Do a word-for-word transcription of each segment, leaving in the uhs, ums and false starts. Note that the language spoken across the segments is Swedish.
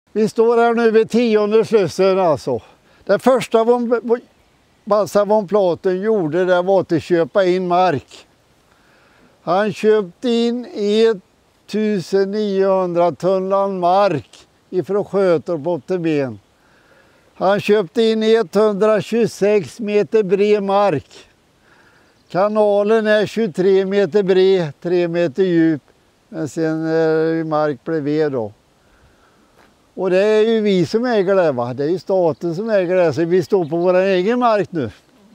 Vi står här nu vid tionde slussen alltså. Det första Baltzar von Platen gjorde det var att köpa in mark. Han köpte in nittonhundra tunnland mark ifrån Sjötorp upp till Ben. Han köpte in etthundratjugosex meter bred mark. Kanalen är tjugotre meter bred, tre meter djup. Men sen är mark bredvid då. Och det är ju vi som äger det, va? Det är ju staten som äger det, så vi står på vår egen mark nu.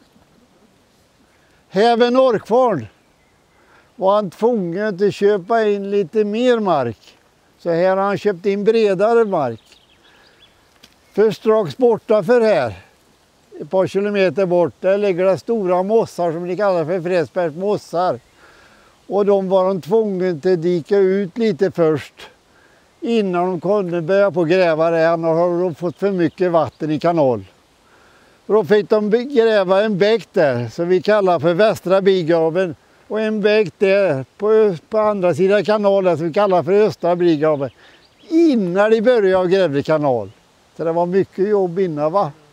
Här vid Norrkvarn var han tvungen att köpa in lite mer mark. Så här har han köpt in bredare mark. För strax borta för här, ett par kilometer bort, där ligger det stora mossar som de kallar för Fredbergs mossar. Och de var de tvungna att dika ut lite först. Innan de kunde börja på gräva det, annars har de fått för mycket vatten i kanal. Då fick de gräva en bäck där som vi kallar för Västra Bigraven. Och en bäck där på, på andra sidan kanalen som vi kallar för Östra Bigraven. Innan de började gräva kanal. Så det var mycket jobb innan, va?